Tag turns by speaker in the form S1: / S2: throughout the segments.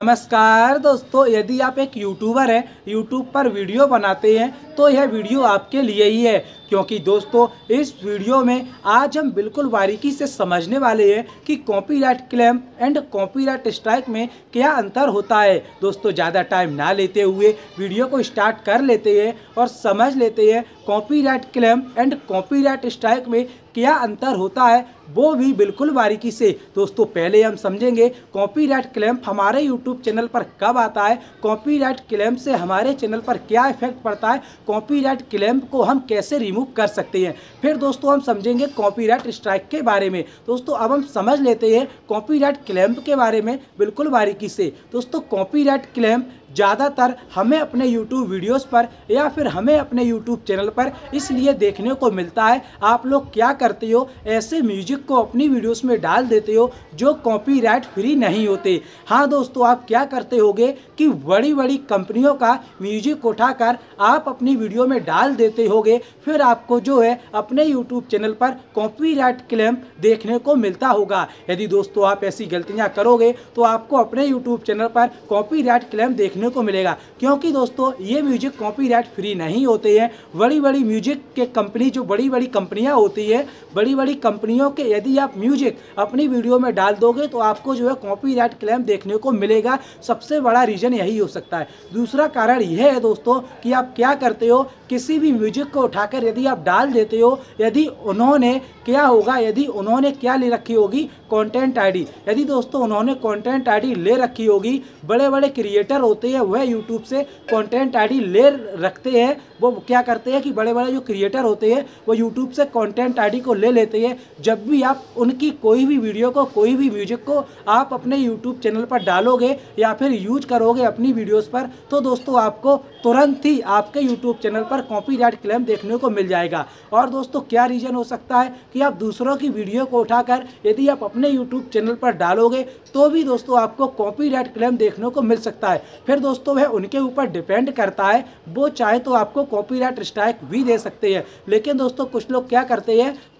S1: नमस्कार दोस्तों, यदि आप एक यूट्यूबर हैं, यूट्यूब पर वीडियो बनाते हैं तो यह वीडियो आपके लिए ही है। क्योंकि दोस्तों इस वीडियो में आज हम बिल्कुल बारीकी से समझने वाले हैं कि copyright claim and copyright strike में क्या अंतर होता है। दोस्तों ज़्यादा टाइम ना लेते हुए वीडियो को स्टार्ट कर लेते हैं और समझ लेते हैं copyright claim and copyright strike में क्या अंतर होता है, वो भी बिल्कुल बारीकी से। दोस्तों पहले हम समझेंगे कॉपीराइट क्लेम हमारे यूट्यूब चैनल पर कब आता है, कॉपीराइट क्लेम से हमारे चैनल पर क्या इफेक्ट पड़ता है, कॉपीराइट क्लेम को हम कैसे रिमूव कर सकते हैं। फिर दोस्तों हम समझेंगे कॉपीराइट स्ट्राइक के बारे में। दोस्तों अब हम समझ लेते हैं कॉपीराइट क्लेम के बारे में बिल्कुल बारीकी से। दोस्तों कॉपीराइट क्लेम ज़्यादातर हमें अपने YouTube वीडियोस पर या फिर हमें अपने YouTube चैनल पर इसलिए देखने को मिलता है, आप लोग क्या करते हो, ऐसे म्यूजिक को अपनी वीडियोस में डाल देते हो जो कॉपीराइट फ्री नहीं होते। हाँ दोस्तों, आप क्या करते होगे कि बड़ी बड़ी कंपनियों का म्यूजिक उठाकर आप अपनी वीडियो में डाल देते होगे, फिर आपको जो है अपने YouTube चैनल पर कॉपीराइट क्लेम देखने को मिलता होगा। यदि दोस्तों आप ऐसी गलतियाँ करोगे तो आपको अपने YouTube चैनल पर कॉपीराइट क्लेम देखने को मिलेगा। क्योंकि दोस्तों ये म्यूजिक कॉपीराइट फ्री नहीं होते हैं। बड़ी बड़ी म्यूजिक के कंपनी, जो बड़ी बड़ी कंपनियां होती है, बड़ी बड़ी कंपनियों के यदि आप म्यूजिक अपनी वीडियो में डाल दोगे तो आपको जो है कॉपीराइट क्लेम देखने को मिलेगा। सबसे बड़ा रीजन यही हो सकता है। दूसरा कारण यह है दोस्तों कि आप क्या करते हो, किसी भी म्यूजिक को उठाकर यदि आप डाल देते हो, यदि उन्होंने क्या होगा, यदि उन्होंने क्या ले रखी होगी, कंटेंट आईडी। यदि दोस्तों उन्होंने कंटेंट आईडी ले रखी होगी, बड़े बड़े क्रिएटर होते हैं वह यूट्यूब से कंटेंट आईडी ले रखते हैं। वो क्या करते हैं कि बड़े बड़े जो क्रिएटर होते हैं वो यूट्यूब से कंटेंट आईडी को ले लेते हैं। जब भी आप उनकी कोई भी वीडियो को, कोई भी म्यूजिक को आप अपने यूट्यूब चैनल पर डालोगे या फिर यूज करोगे अपनी वीडियोस पर, तो दोस्तों आपको तुरंत ही आपके यूट्यूब चैनल पर कॉपीराइट क्लेम देखने को मिल जाएगा। और दोस्तों क्या रीजन हो सकता है कि आप दूसरों की वीडियो को उठाकर यदि आप अपने यूट्यूब चैनल पर डालोगे तो भी दोस्तों आपको कॉपीराइट क्लेम देखने को मिल सकता है। फिर दोस्तों वह उनके ऊपर डिपेंड करता है, वो चाहे तो आपको कॉपीराइट स्ट्राइक भी दे सकते हैं। लेकिन दोस्तों कुछ लोग क्या करते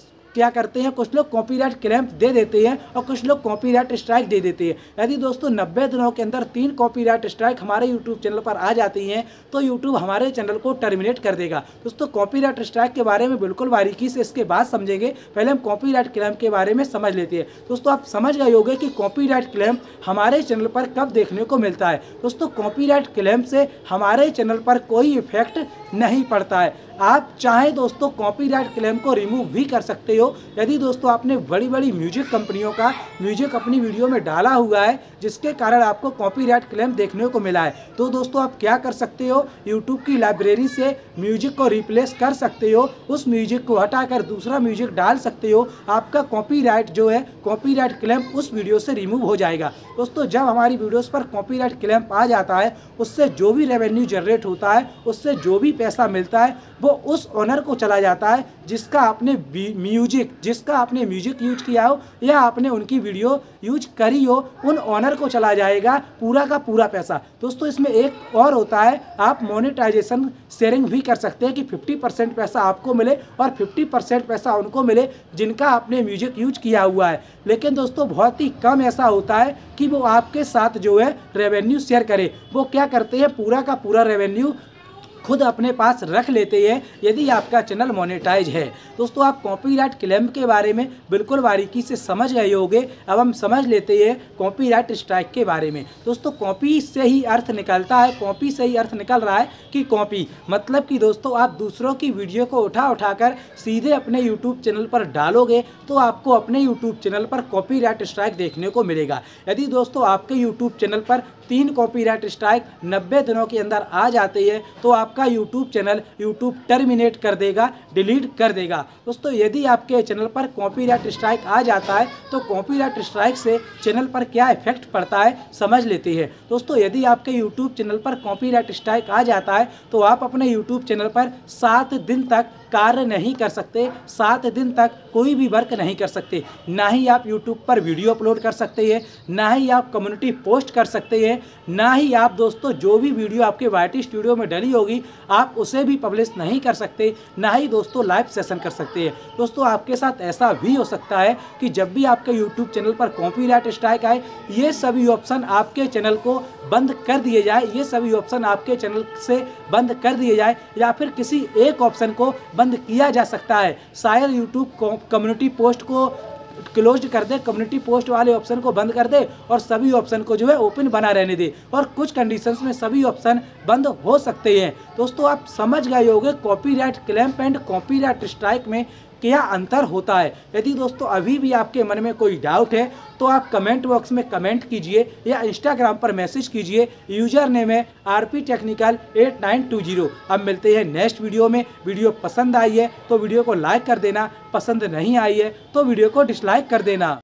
S1: हैं, कुछ लोग कॉपीराइट क्लेम दे देते हैं और कुछ लोग कॉपीराइट स्ट्राइक दे देते हैं। यदि दोस्तों 90 दिनों के अंदर 3 कॉपीराइट स्ट्राइक हमारे यूट्यूब चैनल पर आ जाती हैं तो यूट्यूब हमारे चैनल को टर्मिनेट कर देगा। दोस्तों कॉपीराइट स्ट्राइक के बारे में बिल्कुल बारीकी से इसके बाद समझेंगे। पहले हम कॉपीराइट क्लेम के बारे में समझ लेते हैं। दोस्तों आप समझ गए होंगे कि कॉपीराइट क्लेम हमारे चैनल पर कब देखने को मिलता है। दोस्तों कॉपीराइट क्लेम से हमारे चैनल पर कोई इफेक्ट नहीं पड़ता है। आप चाहें दोस्तों कॉपीराइट क्लेम को रिमूव भी कर सकते हो। यदि दोस्तों आपने बड़ी बड़ी म्यूजिक कंपनियों का म्यूजिक अपनी वीडियो में डाला हुआ है जिसके कारण आपको कॉपीराइट क्लेम देखने को मिला है, तो दोस्तों आप क्या कर सकते हो, यूट्यूब की लाइब्रेरी से म्यूजिक को रिप्लेस कर सकते हो, उस म्यूजिक को हटाकर दूसरा म्यूजिक डाल सकते हो। आपका कॉपीराइट जो है, कॉपीराइट क्लेम उस वीडियो से रिमूव हो जाएगा। दोस्तों जब हमारी वीडियोस पर कॉपीराइट क्लेम आ जाता है, उससे जो भी रेवेन्यू जनरेट होता है, उससे जो भी पैसा मिलता है वो उस ओनर को चला जाता है जिसका आपने म्यूजिक यूज किया हो या आपने उनकी वीडियो यूज करी हो, उन ओनर को चला जाएगा पूरा का पूरा पैसा। दोस्तों इसमें एक और होता है, आप मोनेटाइजेशन शेयरिंग भी कर सकते हैं कि 50% पैसा आपको मिले और 50% पैसा उनको मिले जिनका आपने म्यूजिक यूज किया हुआ है। लेकिन दोस्तों बहुत ही कम ऐसा होता है कि वो आपके साथ जो है रेवेन्यू शेयर करे। वो क्या करते हैं, पूरा का पूरा रेवेन्यू खुद अपने पास रख लेते हैं यदि आपका चैनल मोनेटाइज है। दोस्तों आप कॉपीराइट क्लेम के बारे में बिल्कुल बारीकी से समझ गए होंगे। अब हम समझ लेते हैं कॉपीराइट स्ट्राइक के बारे में। दोस्तों कॉपी से ही अर्थ निकलता है, कॉपी से ही अर्थ निकल रहा है कि कॉपी मतलब कि दोस्तों आप दूसरों की वीडियो को उठाकर सीधे अपने यूट्यूब चैनल पर डालोगे तो आपको अपने यूट्यूब चैनल पर कॉपीराइट स्ट्राइक देखने को मिलेगा। यदि दोस्तों आपके यूट्यूब चैनल पर 3 कॉपीराइट स्ट्राइक 90 दिनों के अंदर आ जाते हैं तो आपका यूट्यूब चैनल यूट्यूब टर्मिनेट कर देगा, डिलीट कर देगा। दोस्तों यदि आपके चैनल पर कॉपीराइट स्ट्राइक आ जाता है तो कॉपीराइट स्ट्राइक से चैनल पर क्या इफेक्ट पड़ता है समझ लेते हैं। दोस्तों यदि आपके यूट्यूब चैनल पर कॉपीराइट स्ट्राइक आ जाता है तो आप अपने यूट्यूब चैनल पर 7 दिन तक कार्य नहीं कर सकते, 7 दिन तक कोई भी वर्क नहीं कर सकते। ना ही आप यूट्यूब पर वीडियो अपलोड कर सकते हैं, ना ही आप कम्युनिटी पोस्ट कर सकते हैं, है, ना ही आप दोस्तों जो भी वीडियो आपके YT स्टूडियो में डली होगी आप उसे भी पब्लिश नहीं कर सकते, ना ही दोस्तों लाइव सेशन कर सकते हैं। दोस्तों आपके साथ ऐसा भी हो सकता है कि जब भी आपके यूट्यूब चैनल पर कॉपीराइट स्ट्राइक आए, ये सभी ऑप्शन आपके चैनल को बंद कर दिए जाए, ये सभी ऑप्शन आपके चैनल से बंद कर दिए जाए, या फिर किसी एक ऑप्शन को बंद किया जा सकता है। शायद यूट्यूब कम्युनिटी पोस्ट को क्लोज कर दे, कम्युनिटी पोस्ट वाले ऑप्शन को बंद कर दे और सभी ऑप्शन को जो है ओपन बना रहने दे, और कुछ कंडीशंस में सभी ऑप्शन बंद हो सकते हैं। दोस्तों आप समझ गए होंगे copyright claim and copyright strike में क्या अंतर होता है। यदि दोस्तों अभी भी आपके मन में कोई डाउट है तो आप कमेंट बॉक्स में कमेंट कीजिए या इंस्टाग्राम पर मैसेज कीजिए, यूजर नेम है rptechnical8920। अब मिलते हैं नेक्स्ट वीडियो में। वीडियो पसंद आई है तो वीडियो को लाइक कर देना, पसंद नहीं आई है तो वीडियो को डिसलाइक कर देना।